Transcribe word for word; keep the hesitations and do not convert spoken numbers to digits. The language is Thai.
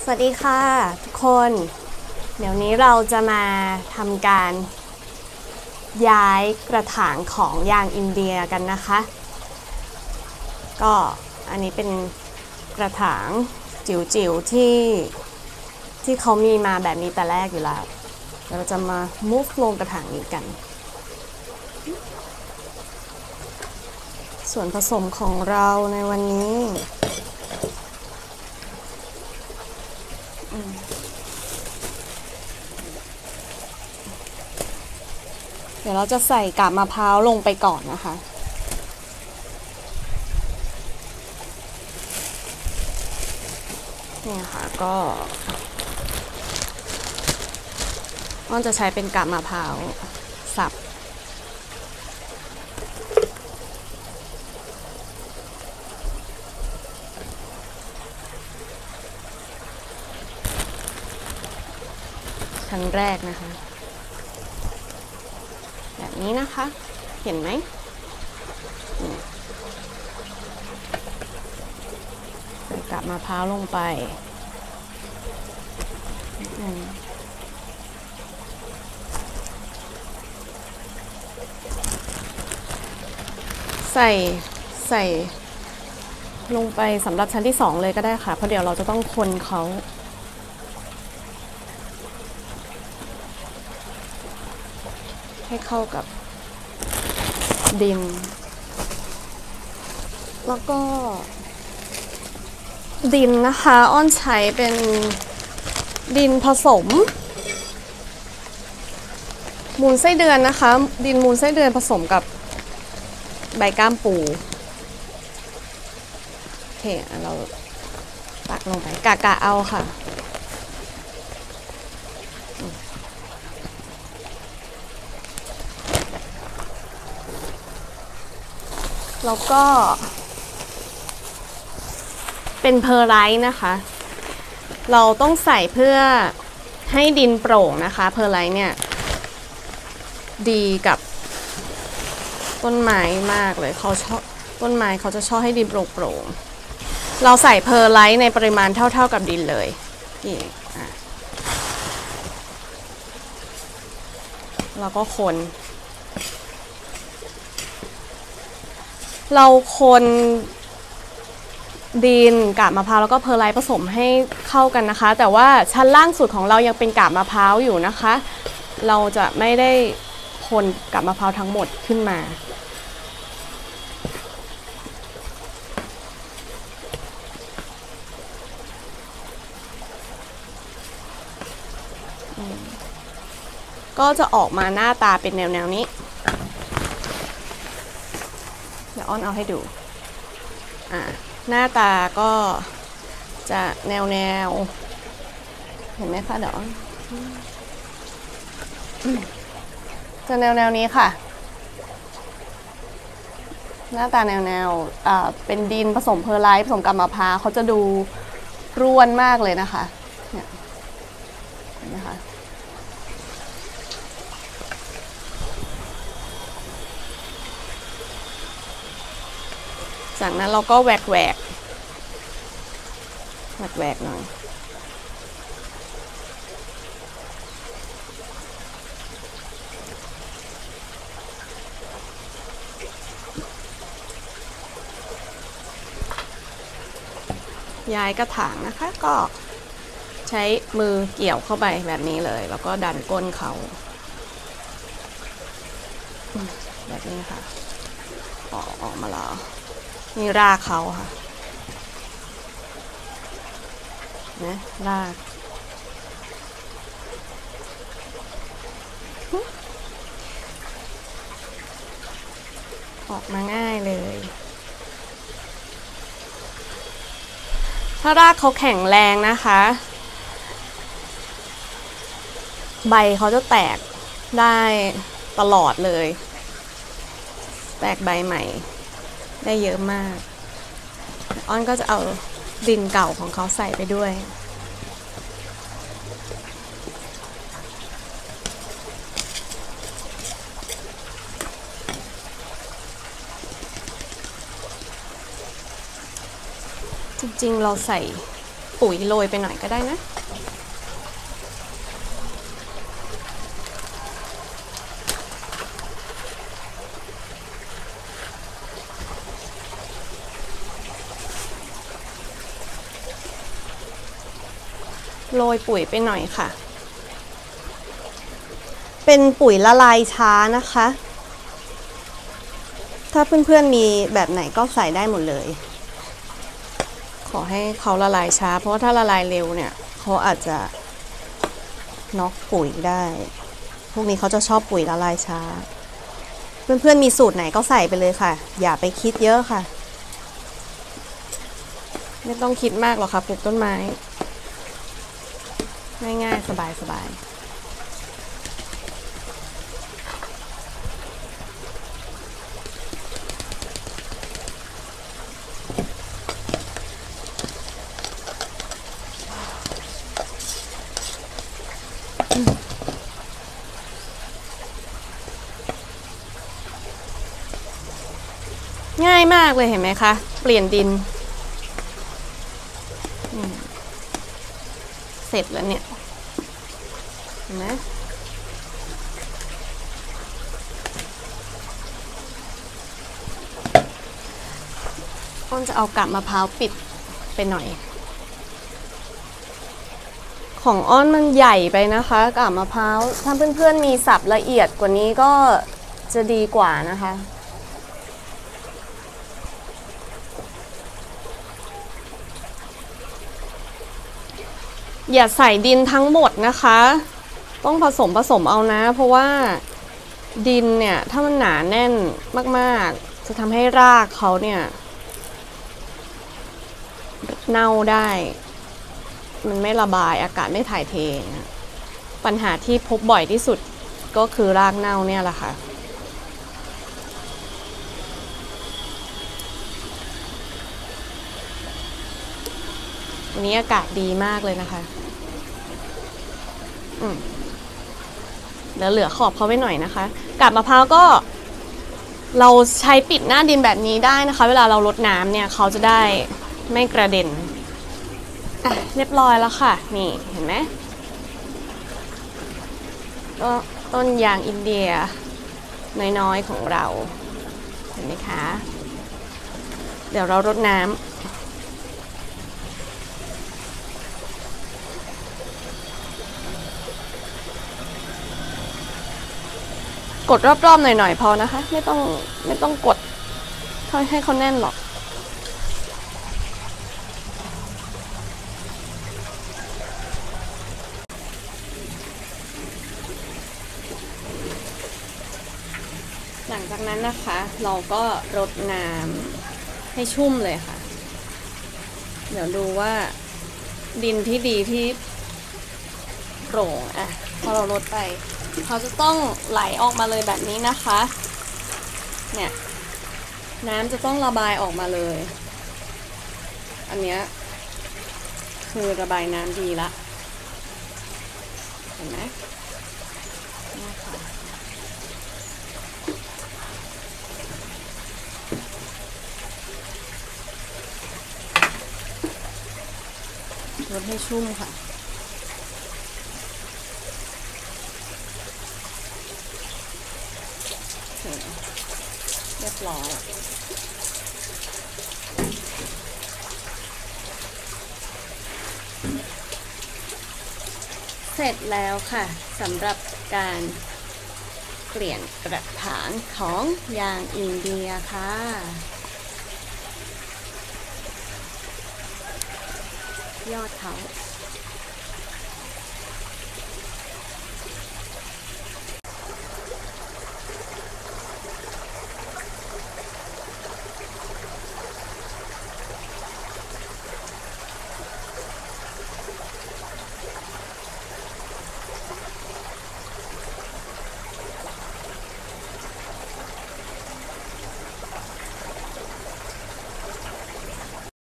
วัสดีค่ะทุกคนเดี๋ยวนี้เราจะมาทำการย้ายกระถางของยางอินเดียกันนะคะก็อันนี้เป็นกระถางจิ๋วๆที่ที่เขามีมาแบบนี้แต่แรกอยู่แล้วเดี๋ยวเราจะมา move ลงกระถางนี้กันส่วนผสมของเราในวันนี้เดี๋ยวเราจะใส่กาบมะพร้าวลงไปก่อนนะคะเนี่ยค่ะก็อ้อนจะใช้เป็นกาบมะพร้าวสับชั้นแรกนะคะแบบนี้นะคะเห็นไหมใส่กาบมะพร้าวลงไปใส่ใส่ลงไปสำหรับชั้นที่สองเลยก็ได้ค่ะเพราะเดี๋ยวเราจะต้องคนเขาให้เข้ากับดินแล้วก็ดินนะคะอ้อนใช้เป็นดินผสมมูลไส้เดือนนะคะดินมูลไส้เดือนผสมกับใบก้ามปูโอเคเราตักลงไปกะกะเอาค่ะแล้วก็เป็นเพอร์ไลท์นะคะเราต้องใส่เพื่อให้ดินโปร่งนะคะเพอร์ไลท์เนี่ยดีกับต้นไม้มากเลยเขาชอบต้นไม้เขาจะชอบให้ดินโปร่งๆเราใส่เพอร์ไลท์ในปริมาณเท่าๆกับดินเลยนี่อ่ะแล้วก็คนเราคนดินกาบมะพร้าวแล้วก็เพอร์ไลท์ผสมให้เข้ากันนะคะแต่ว่าชั้นล่างสุดของเรายังเป็นกาบมะพร้าวอยู่นะคะเราจะไม่ได้คนกาบมะพร้าวทั้งหมดขึ้นมาก็จะออกมาหน้าตาเป็นแนวๆนี้เดี๋ยวอ้อนเอาให้ดูอ่าหน้าตาก็จะแนวแนวเห็นไหมคะเดี๋ยวจะแนวแนวนี้ค่ะหน้าตาแนวแนวอ่าเป็นดินผสมเพอร์ไลท์ผสมกับมะพร้าวเขาจะดูร่วนมากเลยนะคะเนี่ยเห็นไหมคะจากนั้นเราก็แหวกแหวกแหวกแหวกหน่อยย้ายกระถางนะคะก็ใช้มือเกี่ยวเข้าไปแบบนี้เลยแล้วก็ดันก้นเขาแบบนี้ค่ะออกออกมาแล้วนี่รากเขาค่ะนะรากออกมาง่ายเลยถ้ารากเขาแข็งแรงนะคะใบเขาจะแตกได้ตลอดเลยแตกใบใหม่ได้เยอะมากอ้อนก็จะเอาดินเก่าของเขาใส่ไปด้วยจริงๆเราใส่ปุ๋ยโรยไปหน่อยก็ได้นะโรยปุ๋ยไปหน่อยค่ะเป็นปุ๋ยละลายช้านะคะถ้าเพื่อนๆมีแบบไหนก็ใส่ได้หมดเลยขอให้เขาละลายช้าเพราะว่าถ้าละลายเร็วเนี่ยเขาอาจจะน็อกปุ๋ยได้พวกนี้เขาจะชอบปุ๋ยละลายช้าเพื่อนๆมีสูตรไหนก็ใส่ไปเลยค่ะอย่าไปคิดเยอะค่ะไม่ต้องคิดมากหรอกค่ะปลูกต้นไม้ง่ายๆสบายๆง่ายมากเลยเห็นไหมคะเปลี่ยนดินเสร็จแล้วเนี่ยเห็นไหมอ้นจะเอากาบมะพร้าวปิดไปหน่อยของอ้อนมันใหญ่ไปนะคะกาบมะพร้าวถ้าเพื่อนๆมีสับละเอียดกว่านี้ก็จะดีกว่านะคะอย่าใส่ดินทั้งหมดนะคะต้องผสมผสมเอานะเพราะว่าดินเนี่ยถ้ามันหนาแน่นมากๆจะทำให้รากเขาเนี่ยเน่าได้มันไม่ระบายอากาศไม่ถ่ายเทปัญหาที่พบบ่อยที่สุดก็คือรากเน่าเนี่ยแหละค่ะวันนี้อากาศดีมากเลยนะคะอืมเดี๋ยวเหลือขอบเขาไว้หน่อยนะคะกาบมะพร้าวก็เราใช้ปิดหน้าดินแบบนี้ได้นะคะเวลาเรารดน้ำเนี่ยเขาจะได้ไม่กระเด็นอ่ะเรียบร้อยแล้วค่ะนี่เห็นไหมก็ต้นยางอินเดียน้อยๆของเราเห็นไหมคะเดี๋ยวเรารดน้ำกดรอบๆหน่อยๆพอนะคะไม่ต้องไม่ต้องกดให้เขาแน่นหรอกหลังจากนั้นนะคะเราก็รดน้ำให้ชุ่มเลยค่ะเดี๋ยวดูว่าดินที่ดีที่โปร่งอ่ะพอเรารดไปเขาจะต้องไหลออกมาเลยแบบนี้นะคะเนี่ยน้ำจะต้องระบายออกมาเลยอันเนี้ยคือระบายน้ำดีละเห็นไหมนี่ค่ะรดให้ชุ่มค่ะเรียบร้อยเสร็จแล้วค่ะสำหรับการเปลี่ยนกระถางของยางอินเดียค่ะยอดเขา